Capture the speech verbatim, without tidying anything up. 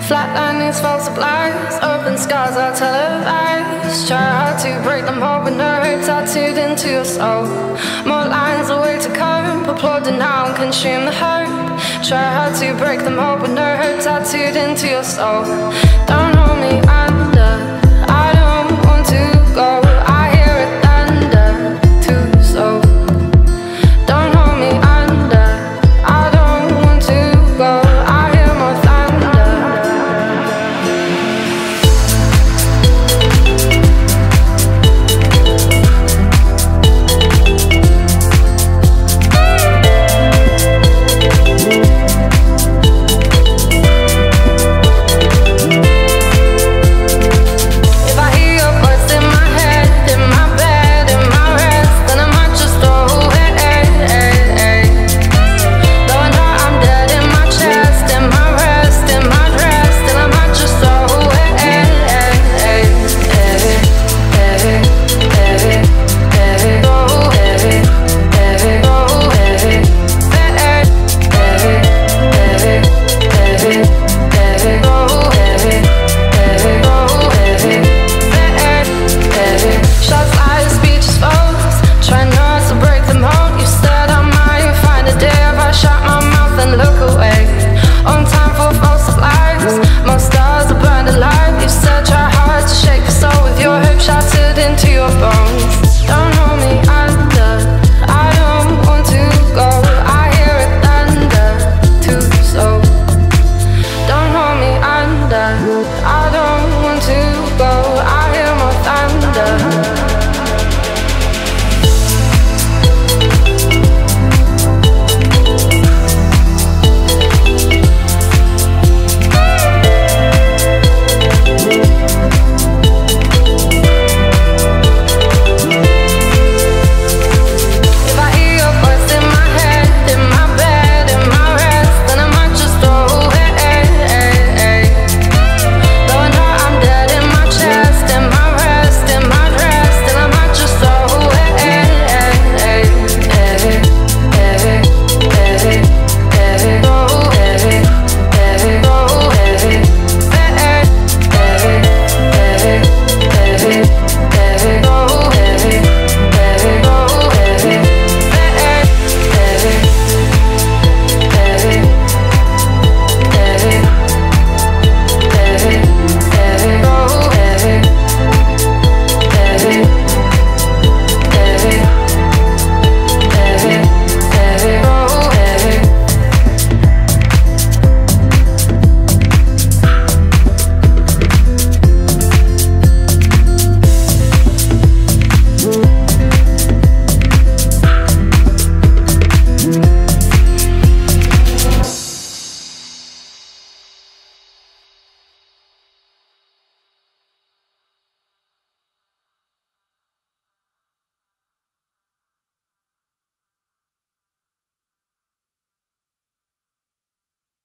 Flatlinings, false lies, open scars are televised. Try hard to break them all, but nerve tattooed into your soul. More lines away to cope, applaud, deny and consume the hope. Try hard to break them all, but nerve tattooed into your soul. Don't hold me, I